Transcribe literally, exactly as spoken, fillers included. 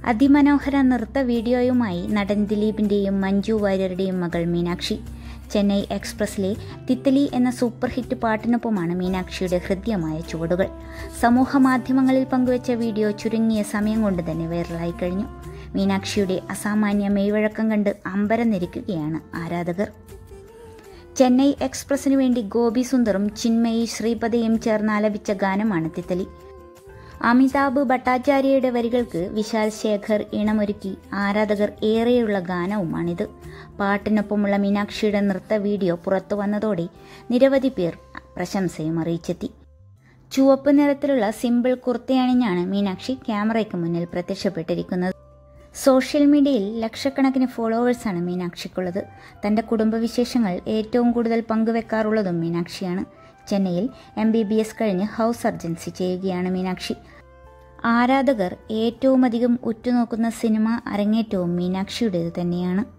അതിമനോഹര നൃത്ത വീഡിയോയുമായി നടൻ ദിലീപിൻ്റെയും മഞ്ജു വാര്യരുടെയും മകൾ മീനാക്ഷി. ചെന്നൈ എക്സ്പ്രസിലെ തിത്തലി എന്ന സൂപ്പർ ഹിറ്റ് പാട്ടിനൊപ്പമാണ് മീനാക്ഷിയുടെ ഹൃദ്യമായ ചുവടുകൾ. സമൂഹ മാധ്യമങ്ങളിൽ പങ്കുവച്ച വീഡിയോ ചുരുങ്ങിയ സമയം കൊണ്ട് തന്നെ വൈറലായി കഴിഞ്ഞു. മീനാക്ഷിയുടെ അസാമാന്യ മെയ്വഴക്കം കണ്ട് അമ്പരന്നിരിക്കുകയാണ് ആരാധകർ. ചെന്നൈ എക്സ്പ്രസിനു വേണ്ടി ഗോപി സുന്ദറും ചിന്മയി ശ്രീപദയും ചേർന്ന് ആലപിച്ച ഗാനമാണ് തിത്തലി. അമിതാഭ് ഭട്ടാചാര്യയുടെ വരികൾക്ക് വിശാൽ ശേഖർ ഇണമൊരുക്കി ആരാധകർ ഏറെയുള്ള ഗാനവുമാണിത്. പാട്ടിനൊപ്പമുള്ള മീനാക്ഷിയുടെ നൃത്ത വീഡിയോ പുറത്തു വന്നതോടെ നിരവധി പേർ പ്രശംസയും അറിയിച്ചെത്തി. ചുവപ്പ് നിറത്തിലുള്ള സിമ്പിൾ കുർത്തയണിഞ്ഞാണ് മീനാക്ഷി ക്യാമറയ്ക്ക് മുന്നിൽ പ്രത്യക്ഷപ്പെട്ടിരിക്കുന്നത്. സോഷ്യൽ മീഡിയയിൽ ലക്ഷക്കണക്കിന് ഫോളോവേഴ്സാണ് മീനാക്ഷിക്കുള്ളത്. തൻ്റെ കുടുംബവിശേഷങ്ങൾ ഏറ്റവും കൂടുതൽ പങ്കുവെക്കാറുള്ളതും മീനാക്ഷിയാണ്. ചെന്നൈയിൽ എം ബി ബി എസ് കഴിഞ്ഞ് ഹൗസ് സർജൻസി ചെയ്യുകയാണ് മീനാക്ഷി. ആരാധകർ ഏറ്റവും അധികം ഉറ്റുനോക്കുന്ന സിനിമ അരങ്ങേറ്റവും മീനാക്ഷിയുടേത് തന്നെയാണ്.